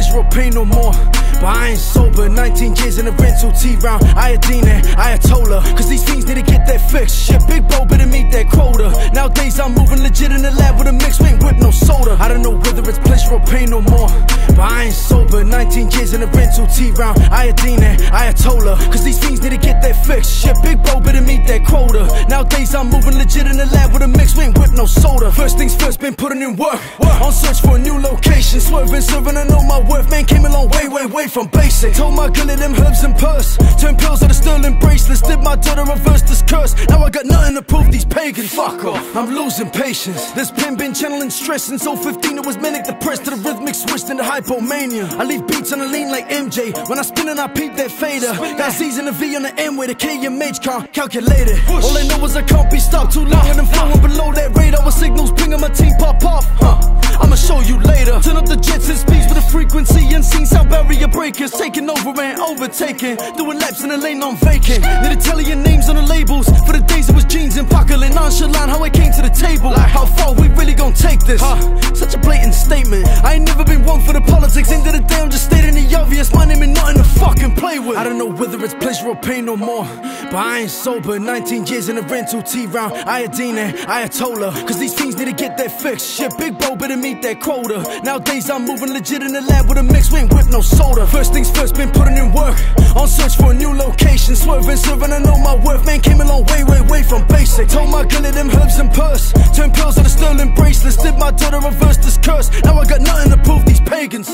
pleasure or pain no more. But I ain't sober, 19 years in a rental T-round, iodine and Ayatollah. Cause these things need to get that fixed. Shit, big bro better meet that quota. Nowadays I'm moving legit in the lab with a mix, we ain't whip no soda. I don't know whether it's pleasure or pain no more. But I ain't sober, 19 years in a rental T-round, iodine and Ayatollah. Cause these things need to get that fixed. Shit, big bro better meet that quota. Nowadays I'm moving legit in the lab with a mix, we ain't whip no soda. First things first, been putting in work. On search for a new location, swerving, serving, I know my worth. Man came a long way from basic. Told my girl them herbs and purse, turned pills out of sterling bracelets. Did my daughter reverse this curse. Now I got nothing to prove these pagans. Fuck off, I'm losing patience. This pen been channeling stress since 015. It was manic depressed to the rhythmic switch into hypomania. I leave beats on the lean like MJ. When I spin and I peep that fader. Got Z's and a V on the M with a KMH calculated. All I know is I can't be stopped too long and I'm flowing below that radar. With signals pinging my team pop off. I'ma show you later. Turn up the jets and speeds with a frequency unseen. Sound barrier breakers taking over and overtaking. Doing laps in the lane on vacant. Need to tell your names on the labels. For the days it was jeans and buckling. Nonchalant how I came to the table. How far we really gon' take this? Such a blatant statement. I ain't never been one for the politics. End of the day I'm just stating the obvious. My name ain't nothing to fucking play with. I don't know whether it's pleasure or pain no more. But I ain't sober, 19 years in a rental T-round, iodine and Ayatollah. Cause these things need to get that fixed. Shit, big bro better meet that quota. Nowadays I'm moving legit in the lab with a mix, we ain't whip no soda. First things first, been putting in work. On search for a new location, swerving, serving, I know my worth. Man came a long way from basic. Told my girl them herbs and purse, turned pills out of sterling bracelets. Did my daughter reverse this curse. Now I got nothing to prove these pagans.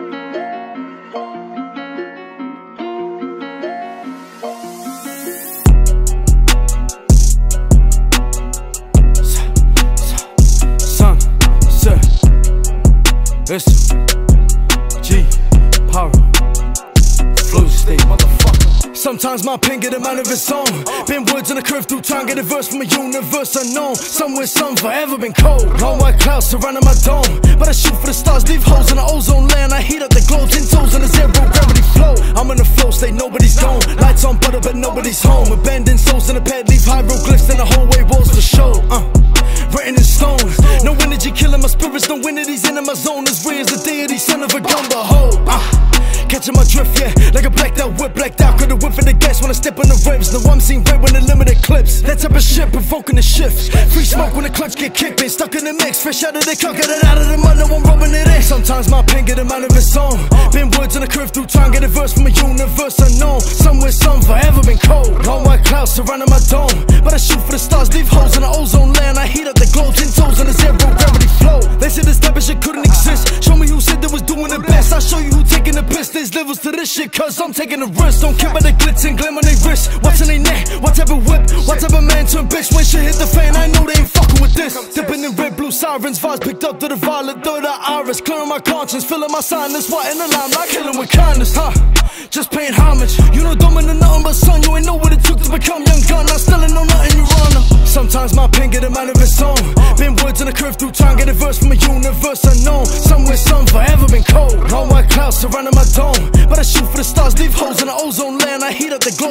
S.O.G, power, FLOWSTATE, motherfucker. Sometimes my pen get a man of its own. Been words on a curve through time, get a verse from a universe unknown. Somewhere some forever been cold. Long white clouds surrounding my dome. But I shoot for the stars, leave holes in the ozone land. I heat up the globe, 10 toes on a zero gravity flow. I'm in a flow state, nobody's gone. Lights on butter, but nobody's home. Abandoned souls in a pad, leave hieroglyphs in the hallway walls to show. Written in stone. No energy killing my spirits, no entities in my zone. As real as the deity, son of a gun, behold. Catching my drift, yeah, like a blacked out whip, blacked out. Could've whipped for the gas when I step on the revs. No, I'm seeing red when the limited clips. That type of shit provoking the shift. Free smoke when the clutch get kicked. Been stuck in the mix, fresh out of the car, got it out of the mud, no I'm rubbing it in. Sometimes my pen get a man of its own. Been words on a curve through time, get a verse from a universe unknown. Somewhere some forever been cold. Long white clouds surrounding my dome. But I shoot for the stars, leave holes in the ozone land. I heat up the globe, 10 toes on a zero gravity flow. They said this type of shit couldn't exist. Show me who said they was doing the best. I'll show you who taking the piss. There's levels to this shit, cause I'm taking the risk. Don't care about the glitz and glam on their wrist. What's in their neck? What type of whip? What type of man turn bitch? When shit hit the fan, I know they ain't fucking with this. Dipping in red, blue sirens, vibes picked up to the violet, third eye iris. Clearing my conscience, filling my sinus. White in the line, not killing with kindness, just paying homage. You know dumb into nothing but son. You ain't know what it took to become young gun. Not still know nothing, you runner. Sometimes my pen get a man of its own. Been words on a curve through time, get a verse from a universe unknown. Somewhere some forever been cold. Long white clouds surrounding my dome. But I shoot for the stars, leave holes in the ozone land. I heat up the globe.